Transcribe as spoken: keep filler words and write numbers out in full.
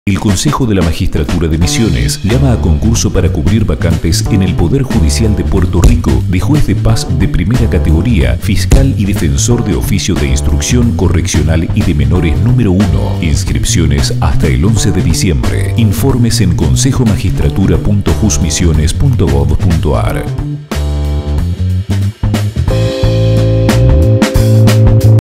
El Consejo de la Magistratura de Misiones llama a concurso para cubrir vacantes en el Poder Judicial de Puerto Rico de juez de paz de primera categoría, fiscal y defensor de oficio de instrucción correccional y de menores número uno. Inscripciones hasta el once de diciembre. Informes en consejo magistratura punto jusmisiones punto gov punto ar.